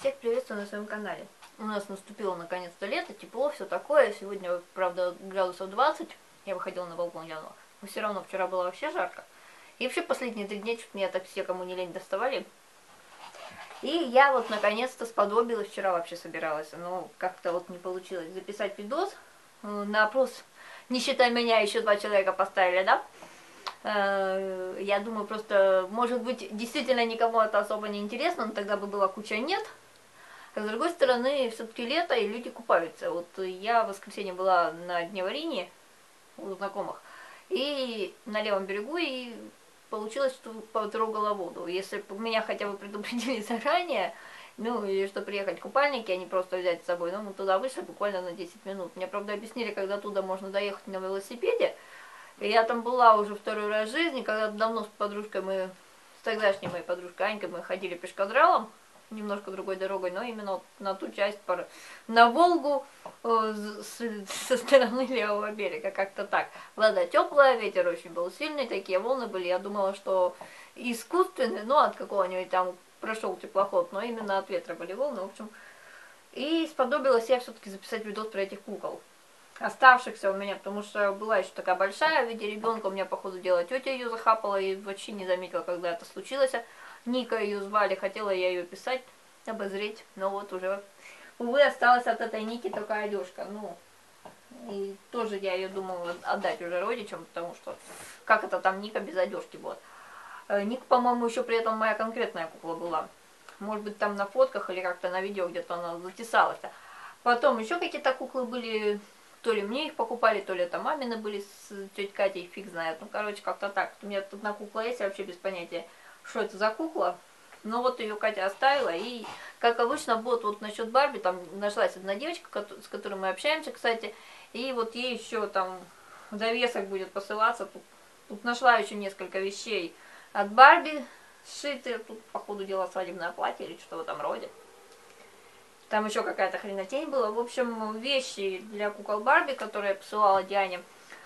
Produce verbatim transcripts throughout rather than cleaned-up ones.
Всех приветствую на своем канале. У нас наступило наконец-то лето, тепло, все такое. Сегодня, правда, градусов двадцать. Я выходила на балкон, глянула. Но все равно вчера было вообще жарко. И вообще последние три дня что-то меня так все, кому не лень, доставали. И я вот наконец-то сподобилась, вчера вообще собиралась, но как-то вот не получилось записать видос. На опрос, не считая меня, еще два человека поставили, да? Я думаю, просто, может быть, действительно никому это особо не интересно, но тогда бы была куча нет. А с другой стороны, все-таки лето, и люди купаются. Вот я в воскресенье была на дне варенья у знакомых, и на левом берегу, и получилось, что потрогала воду. Если бы меня хотя бы предупредили заранее, ну, или что приехать в купальники, а не просто взять с собой, ну, мы туда вышли буквально на десять минут. Мне, правда, объяснили, когда туда можно доехать на велосипеде. И я там была уже второй раз в жизни, когда давно с подружкой мы, с тогдашней моей подружкой Анькой, мы ходили пешкадралом, немножко другой дорогой, но именно вот на ту часть, на Волгу, э, с, со стороны левого берега, как-то так. Вода теплая, ветер очень был сильный, такие волны были, я думала, что искусственные, ну, от какого-нибудь там прошел теплоход, но именно от ветра были волны, в общем. И сподобилась я все-таки записать видос про этих кукол. Оставшихся у меня, потому что была еще такая большая в виде ребенка, у меня, по ходу дела, тетя ее захапала и вообще не заметила, когда это случилось. Ника ее звали, хотела я ее писать, обозреть, но вот уже, увы, осталась от этой Ники только одежка. Ну, и тоже я ее думала отдать уже родичам, потому что как это там Ника без одежки будет. Ника, по-моему, еще при этом моя конкретная кукла была. Может быть, там на фотках или как-то на видео где-то она затесалась. Потом еще какие-то куклы были. То ли мне их покупали, то ли это мамины были с тетей Катей, фиг знает. Ну, короче, как-то так. У меня тут одна кукла есть, я вообще без понятия, что это за кукла. Но вот ее Катя оставила. И, как обычно, вот, вот насчет Барби, там нашлась одна девочка, с которой мы общаемся, кстати. И вот ей еще там довесок будет посылаться. Тут, тут нашла еще несколько вещей от Барби сшитые. Тут, по ходу дела, свадебное платье или что-то в этом роде. Там еще какая-то хренотень была. В общем, вещи для кукол Барби, которые я посылала Диане.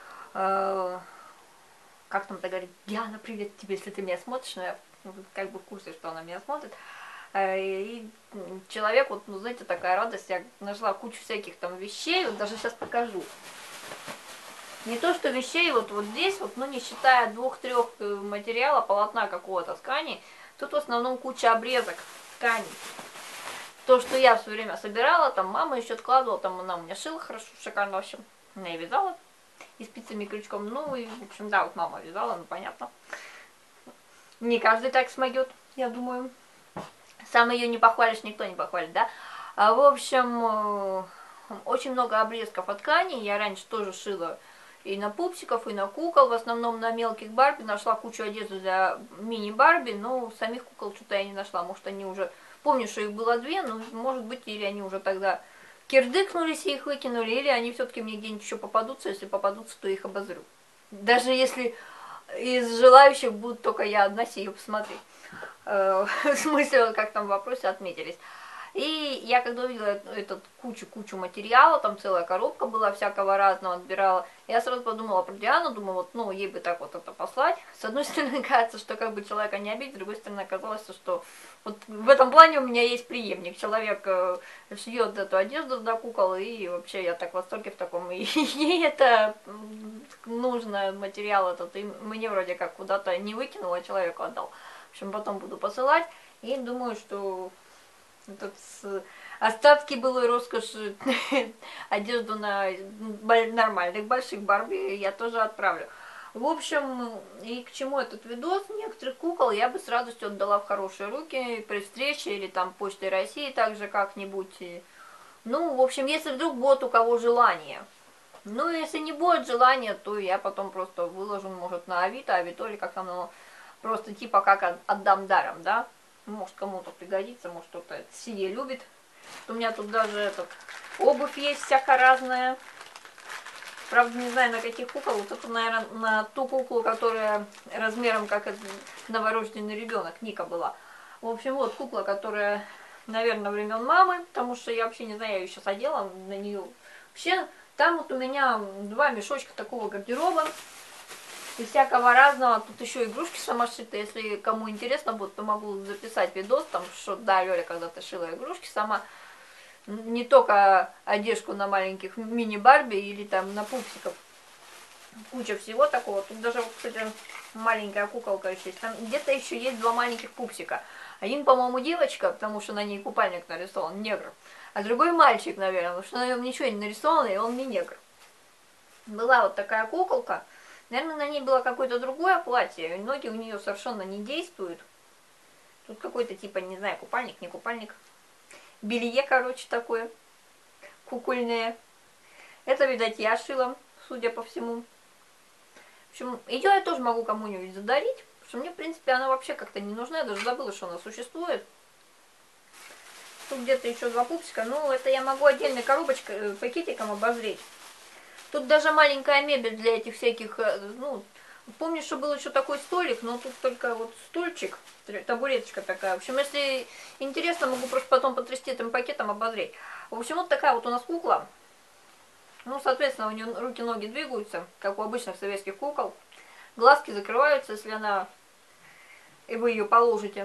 Э, как там-то говорит? Диана, привет тебе, если ты меня смотришь. Но я как бы в курсе, что она меня смотрит. Э, и человек, вот, ну, знаете, такая радость. Я нашла кучу всяких там вещей. Вот даже сейчас покажу. Не то, что вещей вот, вот здесь, вот, ну, не считая двух-трех материала, полотна какого-то ткани. Тут в основном куча обрезок ткани. То, что я все время собирала, там мама еще откладывала, там она у меня шила хорошо, шикарно, в общем. Она и вязала, и спицами, и крючком. Ну, и, в общем, да, вот мама вязала, ну, понятно. Не каждый так смогет, я думаю. Сам ее не похвалишь, никто не похвалит, да? А, в общем, очень много обрезков от ткани. Я раньше тоже шила и на пупсиков, и на кукол. В основном на мелких Барби. Нашла кучу одежды для мини-Барби, но самих кукол что-то я не нашла. Может, они уже... Помню, что их было две, но, может быть, или они уже тогда кирдыкнулись и их выкинули, или они все-таки мне где-нибудь еще попадутся. Если попадутся, то их обозрю. Даже если из желающих будут только я одна сию посмотреть. В смысле, как там в вопросе отметились. И я когда увидела этот кучу-кучу материала, там целая коробка была всякого разного, отбирала, я сразу подумала про Диану, думаю, вот, ну, ей бы так вот это послать. С одной стороны, кажется, что как бы человека не обидеть, с другой стороны, оказалось, что вот в этом плане у меня есть преемник. Человек э, шьет эту одежду для кукол, и вообще я так в восторге в таком, и ей это нужно, материал этот, и мне вроде как куда-то не выкинула, человеку отдал. В общем, потом буду посылать, и думаю, что... Тут остатки былой роскоши, одежду на нормальных больших Барби я тоже отправлю. В общем, и к чему этот видос? Некоторых кукол я бы с радостью отдала в хорошие руки при встрече или там Почтой России также как-нибудь. Ну, в общем, если вдруг будет у кого желание. Ну, если не будет желания, то я потом просто выложу, может, на Авито, Авито или как там, просто типа как отдам даром, да? Может, кому-то пригодится, может, кто-то это сие любит. У меня тут даже этот, обувь есть всякая разная. Правда, не знаю, на каких кукол. Вот это, наверное, на ту куклу, которая размером как новорожденный ребенок, Ника была. В общем, вот кукла, которая, наверное, времен мамы, потому что я вообще не знаю, я ее сейчас одела на нее. Вообще, там вот у меня два мешочка такого гардероба. и всякого разного. Тут еще игрушки самошитые. Если кому интересно будет, то могу записать видос, там, что да, Лёля когда-то шила игрушки сама. Не только одежку на маленьких мини-барби или там на пупсиков. Куча всего такого. Тут даже, кстати, маленькая куколка еще есть. Там где-то еще есть два маленьких пупсика. Один, по-моему, девочка, потому что на ней купальник нарисован, негр. А другой мальчик, наверное, потому что на нем ничего не нарисовано, и он не негр. Была вот такая куколка. Наверное, на ней было какое-то другое платье. Ноги у нее совершенно не действуют. Тут какой-то типа, не знаю, купальник, не купальник. Белье, короче, такое. Кукольное. Это, видать, я шила, судя по всему. В общем, ее я тоже могу кому-нибудь задарить. Потому что мне, в принципе, она вообще как-то не нужна. Я даже забыла, что она существует. Тут где-то еще два пупсика. Ну, это я могу отдельной коробочкой, пакетиком обозреть. Тут даже маленькая мебель для этих всяких, ну, помню, что был еще такой столик, но тут только вот стульчик, табуреточка такая. В общем, если интересно, могу просто потом потрясти этим пакетом, обозреть. В общем, вот такая вот у нас кукла. Ну, соответственно, у нее руки-ноги двигаются, как у обычных советских кукол. Глазки закрываются, если она, и вы ее положите.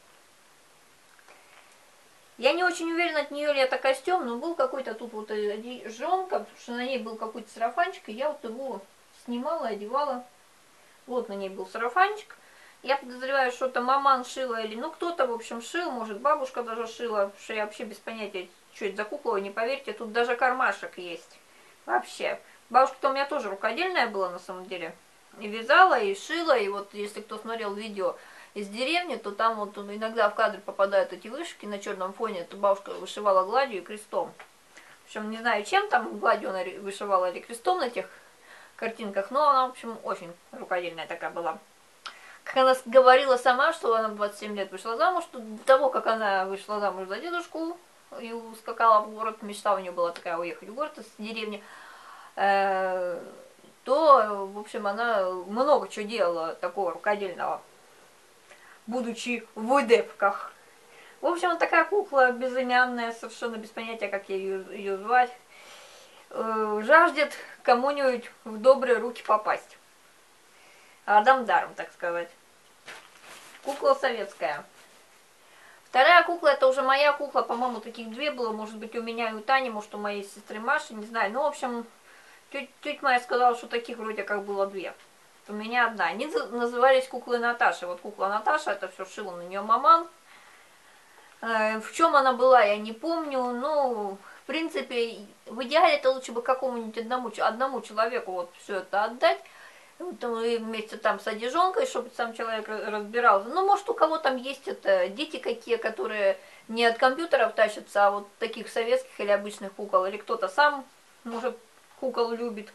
Я не очень уверена, от нее ли это костюм, но был какой-то тут вот одежонка, потому что на ней был какой-то сарафанчик, и я вот его снимала, одевала. Вот на ней был сарафанчик. Я подозреваю, что это маман шила, или ну кто-то, в общем, шил, может бабушка даже шила, что я вообще без понятия, что это за кукла, не поверьте, тут даже кармашек есть. Вообще. Бабушка-то у меня тоже рукодельная была на самом деле. И вязала, и шила, и вот если кто смотрел видео из деревни, то там вот иногда в кадр попадают эти вышивки на черном фоне, то бабушка вышивала гладью и крестом. В общем, не знаю, чем там гладью она вышивала или крестом на тех картинках, но она, в общем, очень рукодельная такая была. Как она говорила сама, что она в двадцать семь лет вышла замуж, что до того, как она вышла замуж за дедушку и ускакала в город, мечта у нее была такая уехать в город из деревни, э, то, в общем, она много чего делала такого рукодельного, будучи в выдепках. В общем, вот такая кукла безымянная, совершенно без понятия, как ее, ее звать, э, жаждет кому-нибудь в добрые руки попасть. Адам даром, так сказать. Кукла советская. Вторая кукла, это уже моя кукла, по-моему, таких две было, может быть, у меня и у Тани, может, у моей сестры Маши, не знаю. Ну, в общем, тетя, тетя моя сказала, что таких вроде как было две. У меня одна. Они назывались куклы Наташи. Вот кукла Наташа, это все шила на нее маман. Э, в чем она была, я не помню. Ну, в принципе, в идеале это лучше бы какому-нибудь одному, одному человеку вот все это отдать. Вот, вместе там с одежонкой, чтобы сам человек разбирался. Ну, может, у кого там есть это дети какие, которые не от компьютеров тащатся, а вот таких советских или обычных кукол. Или кто-то сам, может, кукол любит.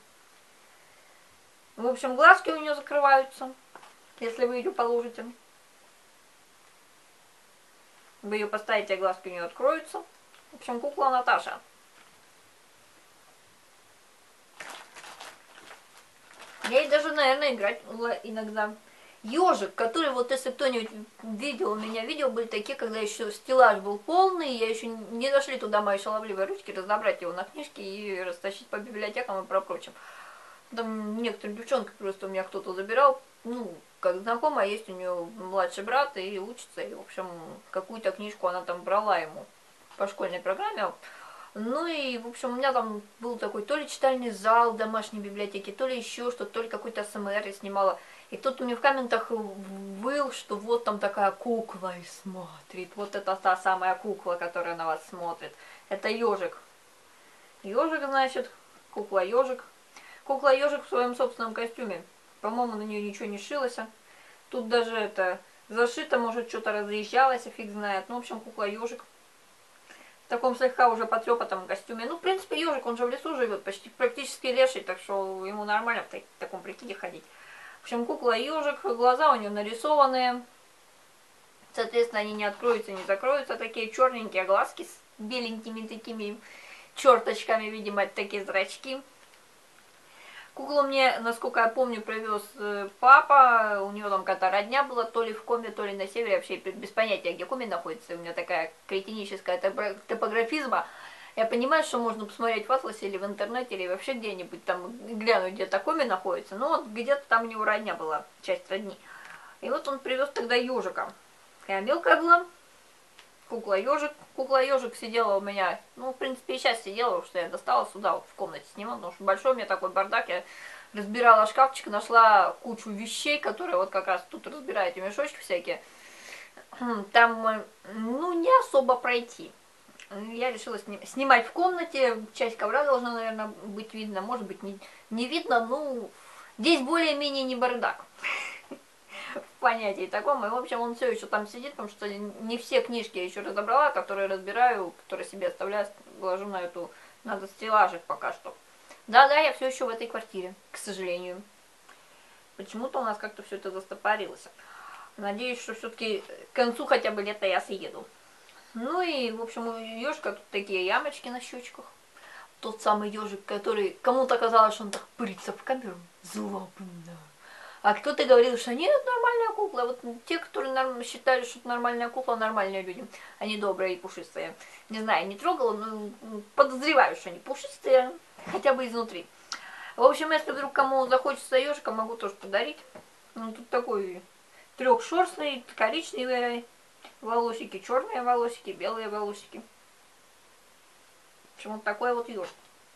В общем, глазки у нее закрываются, если вы ее положите. Вы ее поставите, глазки у нее откроются. В общем, кукла Наташа. Я ей даже, наверное, играть иногда. Ежик, который, вот если кто-нибудь видел, у меня видео были такие, когда еще стеллаж был полный, я еще не дошли туда мои шаловливые ручки, разобрать его на книжки и растащить по библиотекам и про прочим. Там некоторые девчонки просто у меня кто-то забирал, ну, как знакомая, есть у нее младший брат и учится, и, в общем, какую-то книжку она там брала ему по школьной программе. Ну и, в общем, у меня там был такой то ли читальный зал в домашней библиотеке, то ли еще что-то, то ли какой-то СМР я снимала. И кто-то мне в комментах был, что вот там такая кукла и смотрит. Вот это та самая кукла, которая на вас смотрит. Это ежик. Ежик, значит, кукла ежик. Кукла ежик в своем собственном костюме. По-моему, на нее ничего не шилось. Тут даже это зашито, может, что-то разъезжалось, фиг знает. Ну, в общем, кукла ежик. В таком слегка уже потрепанном костюме. Ну, в принципе, ежик, он же в лесу живет, почти практически леший, так что ему нормально в, так, в таком прикиде ходить. В общем, кукла ежик, глаза у нее нарисованные. Соответственно, они не откроются, не закроются. Такие черненькие глазки с беленькими такими черточками, видимо, такие зрачки. Куклу мне, насколько я помню, привез папа. У него там какая-то родня была, то ли в Коме, то ли на севере. Вообще без понятия, где Коми находится. У меня такая кретиническая топографизма. Я понимаю, что можно посмотреть в атласе или в интернете, или вообще где-нибудь там глянуть, где Такоми находится. Но вот где-то там у него родня была, часть родни. И вот он привез тогда ежика. Я мелкая была, кукла-ежик. Кукла-ежик сидела у меня, ну, в принципе, и сейчас сидела, потому что я достала сюда, вот в комнате снимала, потому что большой у меня такой бардак. Я разбирала шкафчик, нашла кучу вещей, которые вот как раз тут разбираю, эти мешочки всякие. Там, ну, не особо пройти. Я решила сни снимать в комнате, часть ковра должна, наверное, быть видно, может быть, не, не видно, ну, здесь более-менее не бардак. В понятии таком, и, в общем, он все еще там сидит, потому что не все книжки я еще разобрала, которые разбираю, которые себе оставляю, ложу на эту, надо стеллажик пока что. Да-да, я все еще в этой квартире, к сожалению. Почему-то у нас как-то все это застопорилось. Надеюсь, что все-таки к концу хотя бы лета я съеду. Ну и, в общем, у ежика тут такие ямочки на щечках. Тот самый ежик, который кому-то казалось, что он так пырится в камеру. Злобно. А кто-то говорил, что нет, нормальная кукла. Вот те, которые считали, что это нормальная кукла, нормальные люди. Они добрые и пушистые. Не знаю, не трогала, но подозреваю, что они пушистые. Хотя бы изнутри. В общем, если вдруг кому захочется ежика, могу тоже подарить. Ну, тут такой трехшерстный, коричневый. Волосики, черные волосики, белые волосики. В общем, вот такой вот ежик.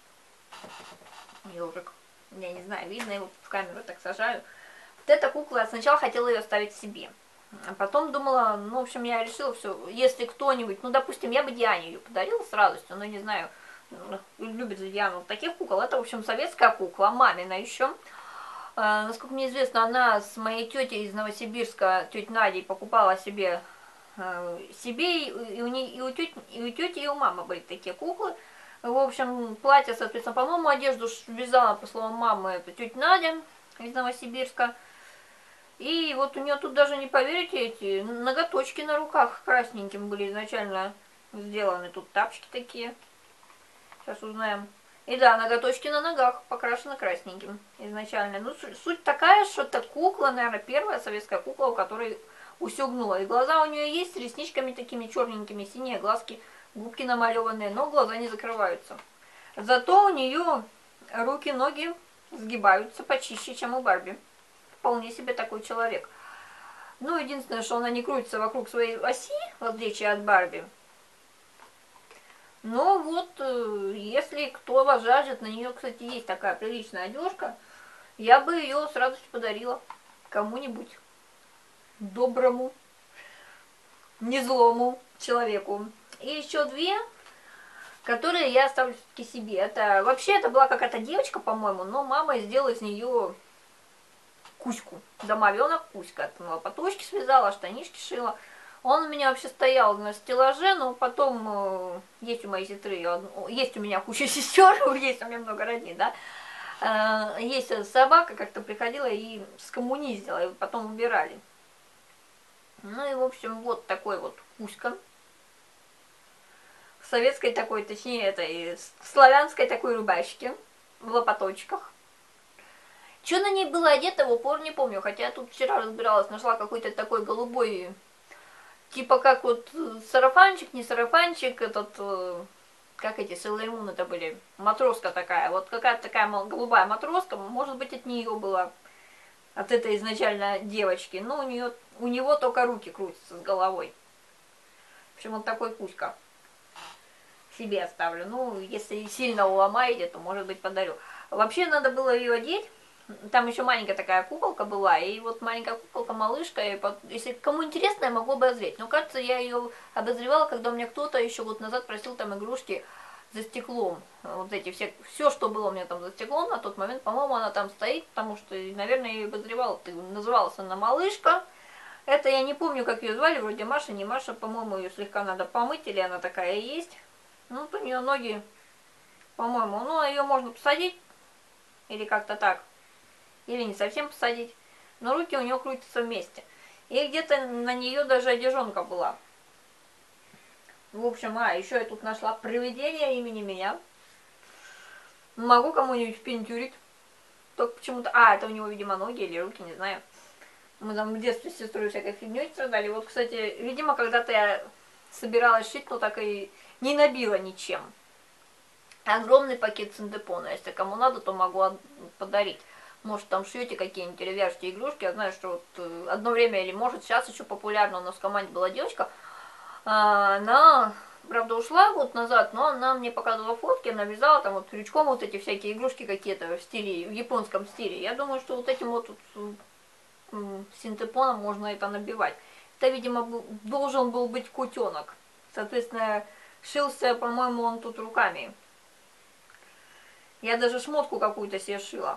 Ежик. Я не знаю, видно его в камеру, так сажаю. Вот эта кукла, я сначала хотела ее оставить себе. А потом думала, ну, в общем, я решила, все, если кто-нибудь, ну, допустим, я бы Диане ее подарила с радостью, но не знаю, любит Диана вот таких кукол. Это, в общем, советская кукла, мамина еще. А, насколько мне известно, она с моей тетей из Новосибирска, тетей Надей, покупала себе себе, и у, не, и, у тети, и у тети, и у мамы были такие куклы. В общем, платье, соответственно, по-моему, одежду вязала, по словам мамы, это тетя Надя из Новосибирска. И вот у нее тут даже, не поверите, эти ноготочки на руках красненьким были изначально сделаны. Тут тапочки такие. Сейчас узнаем. И да, ноготочки на ногах покрашены красненьким изначально. Ну, суть такая, что это кукла, наверное, первая советская кукла, у которой усюгнула. И глаза у нее есть с ресничками такими черненькими, синие глазки, губки намалеванные, но глаза не закрываются. Зато у нее руки, ноги сгибаются почище, чем у Барби. Вполне себе такой человек. Ну, единственное, что она не крутится вокруг своей оси, в отличие от Барби. Но вот, если кто вас жаждет, на нее, кстати, есть такая приличная одежка, я бы ее с радостью подарила кому-нибудь доброму, не злому человеку. И еще две, которые я оставлю все-таки себе. Это вообще это была какая-то девочка, по-моему, но мама сделала из нее Кузьку. Домовенок Кузька. От лопаточки связала, штанишки шила. Он у меня вообще стоял на стеллаже, но потом э, есть у моей сестры, есть у меня куча сестер, есть у меня много родней, да. Э, есть собака, как-то приходила и скоммуниздила, и потом убирали. Ну и, в общем, вот такой вот Кузька. В советской такой, точнее, этой славянской такой рубашке, в лопаточках. Что на ней было одето, в упор не помню, хотя я тут вчера разбиралась, нашла какой-то такой голубой, типа как вот сарафанчик, не сарафанчик, этот, как эти Sailor Moon это были, матроска такая, вот какая-то такая голубая матроска, может быть, от нее была, от этой изначально девочки, но у нее, у него только руки крутятся с головой. В общем, вот такой Кузька. Себе оставлю, ну, если сильно уломаете, то, может быть, подарю. Вообще, надо было ее одеть. Там еще маленькая такая куколка была, и вот маленькая куколка, малышка, и под... если кому интересно, я могу обозреть. Но кажется, я ее обозревала, когда у меня кто-то еще год назад просил там игрушки за стеклом. Вот эти все, все, что было у меня там за стеклом на тот момент, по-моему, она там стоит, потому что, наверное, я ее обозревала. Называлась она малышка. Это я не помню, как ее звали, вроде Маша, не Маша, по-моему, ее слегка надо помыть, или она такая и есть. Ну, вот у нее ноги, по-моему, ну, ее можно посадить, или как-то так. Или не совсем посадить, но руки у нее крутятся вместе. И где-то на нее даже одежонка была. В общем, а, еще я тут нашла привидение имени меня. Могу кому-нибудь впендюрить. Только почему-то... А, это у него, видимо, ноги или руки, не знаю. Мы там в детстве с сестрой всякой фигней страдали. Вот, кстати, видимо, когда-то я собиралась шить, но так и не набила ничем. огромный пакет синтепона. Если кому надо, то могу подарить. Может, там шьете какие-нибудь или вяжете игрушки. Я знаю, что вот одно время, или может сейчас еще популярна, у нас в команде была девочка. Она, правда, ушла год назад, но она мне показывала фотки, она вязала там вот крючком вот эти всякие игрушки какие-то в стиле, в японском стиле. Я думаю, что вот этим вот синтепоном можно это набивать. Это, видимо, должен был быть кутенок. Соответственно, шился, по-моему, он тут руками. Я даже шмотку какую-то себе шила.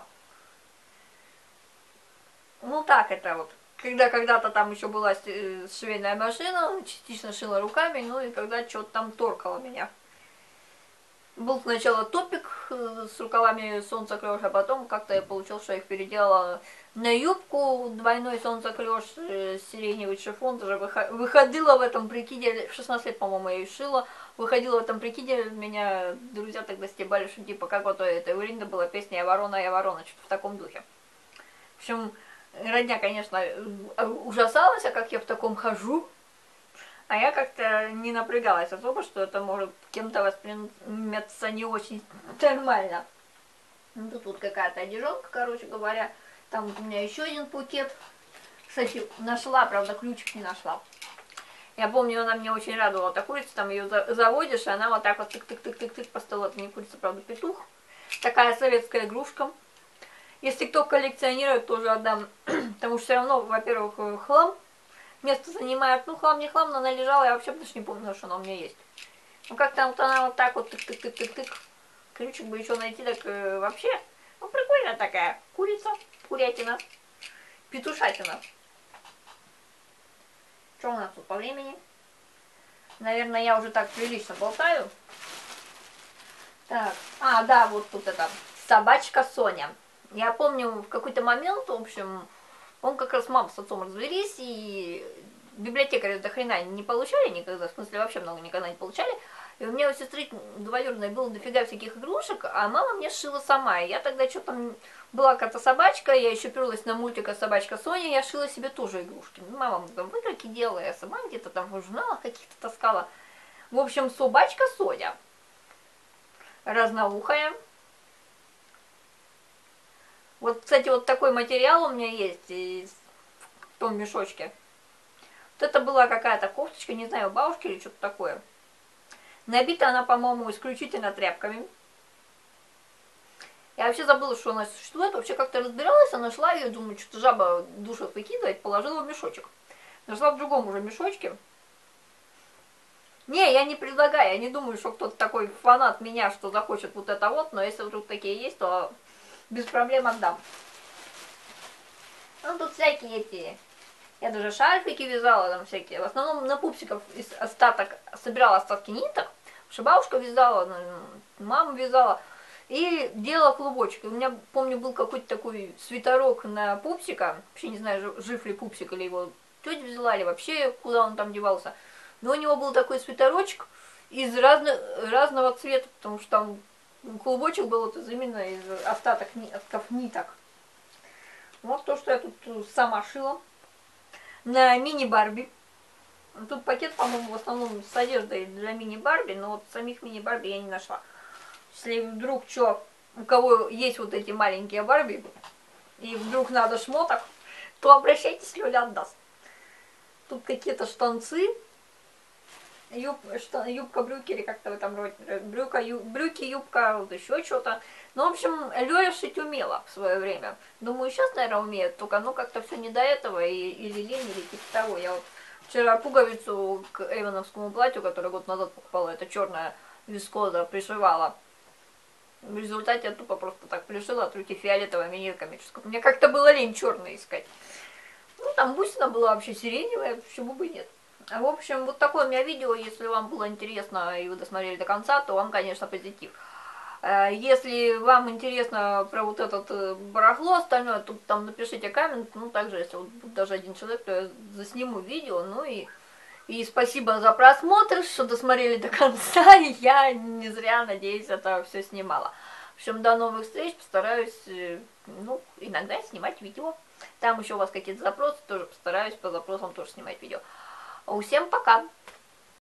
Ну так это вот. Когда когда-то там еще была швейная машина, частично шила руками, ну и когда что-то там торкало меня. Был сначала топик с рукавами солнцеклёш, а потом как-то я получил, что я их переделала на юбку, двойной солнцеклёш, сиреневый шифон, даже выходила в этом прикиде, в шестнадцать лет, по-моему, я ее шила, выходила в этом прикиде, меня друзья тогда стебали, что типа, как вот это, у Линды была песня «Я ворона, я ворона», что-то в таком духе. В общем, родня, конечно, ужасалась, а как я в таком хожу. А я как-то не напрягалась особо, что это может кем-то восприниматься не очень нормально. Ну, тут вот какая-то одежонка, короче говоря. Там вот у меня еще один пакет. Кстати, нашла, правда, ключик не нашла. Я помню, она меня очень радовала. Эта курица, там ее заводишь, и она вот так вот тык-тык-тык-тык-тык по столу. Это не курица, правда, петух. Такая советская игрушка. Если кто коллекционирует, тоже отдам. Потому что все равно, во-первых, хлам. Место занимает, ну хлам не хлам, но она лежала, я вообще даже не помню, что она у меня есть. Ну как-то вот она вот так вот тык-тык-тык-тык-тык. Ключик бы еще найти, так э, вообще. Ну прикольная такая курица, курятина, петушатина. Что у нас тут по времени? Наверное, я уже так прилично болтаю. Так, а, да, вот тут это, собачка Соня. Я помню, в какой-то момент, в общем... Он как раз мама с отцом развелись, и библиотекаря до хрена не получали никогда, в смысле вообще много никогда не получали. И у меня у сестры двоюродной было дофига всяких игрушек, а мама мне шила сама. И я тогда что-то была какая-то собачка, я еще перлась на мультика «Собачка Соня», я шила себе тоже игрушки. Мама там выкройки делала, я сама где-то там в журналах каких-то таскала. В общем, собачка Соня. Разноухая. Вот, кстати, вот такой материал у меня есть из, в том мешочке. Вот это была какая-то кофточка, не знаю, бабушки или что-то такое. Набита она, по-моему, исключительно тряпками. Я вообще забыла, что она существует. Вообще как-то разбиралась, а нашла ее, думаю, что-то жаба душу выкидывать, положила в мешочек. Нашла в другом уже мешочке. Не, я не предлагаю, я не думаю, что кто-то такой фанат меня, что захочет вот это вот, но если вдруг такие есть, то... без проблем отдам. Ну, тут всякие эти... Я даже шарфики вязала там всякие. В основном на пупсиков из остаток собирала остатки ниток. Потому что бабушка вязала, мама вязала. И делала клубочек. И у меня, помню, был какой-то такой свитерок на пупсика. Вообще не знаю, жив ли пупсик, или его тетя взяла, или вообще куда он там девался. Но у него был такой свитерочек из разно, разного цвета, потому что там... клубочек был вот из, именно из остаток остатков ниток. Вот то, что я тут сама шила. На мини-барби. Тут пакет, по-моему, в основном с одеждой для мини-барби, но вот самих мини-барби я не нашла. Если вдруг что, у кого есть вот эти маленькие барби, и вдруг надо шмоток, то обращайтесь, Лёля отдаст. Тут какие-то штанцы. Юб, что, юбка, брюки или как-то в этом роде, брюка, ю, брюки, юбка, вот еще что-то. Ну, в общем, Лёля шить умела в свое время. Думаю, сейчас, наверное, умеет, только ну как-то все не до этого, и, или лень, или типа того. Я вот вчера пуговицу к эйвоновскому платью, которое год назад покупала, это черная вискоза, пришивала. В результате я тупо просто так пришила от руки фиолетовыми нитками. Мне как-то было лень черные искать. Ну, там бусина была вообще сиреневая, почему бы нет. В общем, вот такое у меня видео. Если вам было интересно и вы досмотрели до конца, то вам, конечно, позитив. Если вам интересно про вот этот барахло остальное, то там напишите коммент. Ну, также, если вот будет даже один человек, то я засниму видео. Ну и, и спасибо за просмотр, что досмотрели до конца. И я не зря, надеюсь, это все снимала. В общем, до новых встреч. Постараюсь, ну, иногда снимать видео. Там еще у вас какие-то запросы, тоже постараюсь по запросам тоже снимать видео. Всем пока!